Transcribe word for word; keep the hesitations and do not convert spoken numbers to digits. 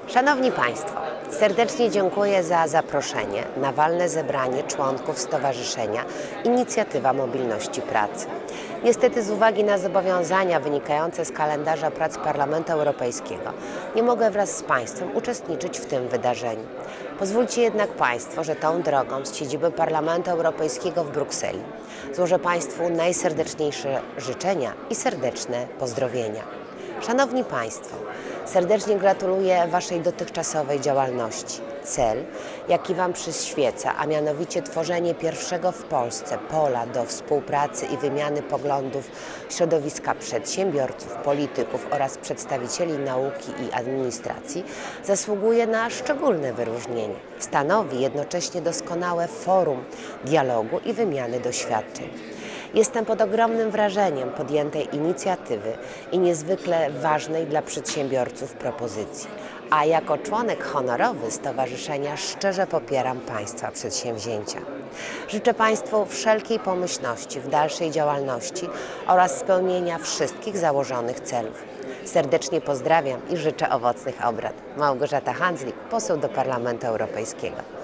Szanowni Państwo, serdecznie dziękuję za zaproszenie na walne zebranie członków Stowarzyszenia Inicjatywa Mobilności Pracy. Niestety z uwagi na zobowiązania wynikające z kalendarza prac Parlamentu Europejskiego nie mogę wraz z Państwem uczestniczyć w tym wydarzeniu. Pozwólcie jednak Państwo, że tą drogą z siedziby Parlamentu Europejskiego w Brukseli złożę Państwu najserdeczniejsze życzenia i serdeczne pozdrowienia. Szanowni Państwo, serdecznie gratuluję Waszej dotychczasowej działalności. Cel, jaki Wam przyświeca, a mianowicie tworzenie pierwszego w Polsce pola do współpracy i wymiany poglądów środowiska przedsiębiorców, polityków oraz przedstawicieli nauki i administracji, zasługuje na szczególne wyróżnienie. Stanowi jednocześnie doskonałe forum dialogu i wymiany doświadczeń. Jestem pod ogromnym wrażeniem podjętej inicjatywy i niezwykle ważnej dla przedsiębiorców propozycji, a jako członek honorowy stowarzyszenia szczerze popieram Państwa przedsięwzięcia. Życzę Państwu wszelkiej pomyślności w dalszej działalności oraz spełnienia wszystkich założonych celów. Serdecznie pozdrawiam i życzę owocnych obrad. Małgorzata Handzlik, poseł do Parlamentu Europejskiego.